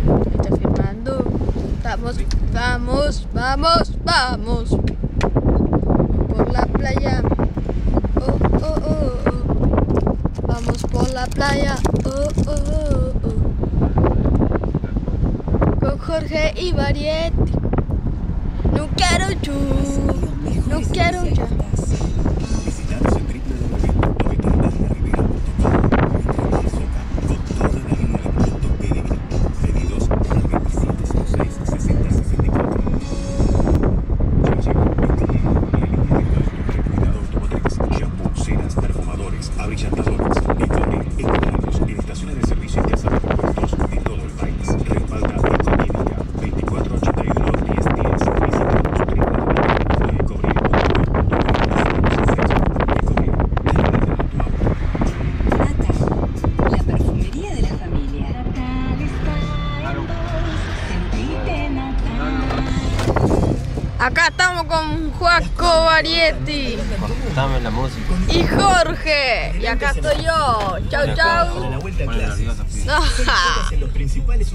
Está filmando. Vamos. Por la playa. Oh. Vamos por la playa. Oh. Con Jorge y Varietti. No quiero yo. Abrillantadores, licores, equipamientos en estaciones de servicio y casas de repuestos en todo el país. Respalda Económica 2481-1010. Visítanos Natal, la perfumería de la familia. Acá estamos con Joaco Varietti. Cortame la música. Y Jorge. Y acá estoy yo. Chau. Pone nervioso, Fide.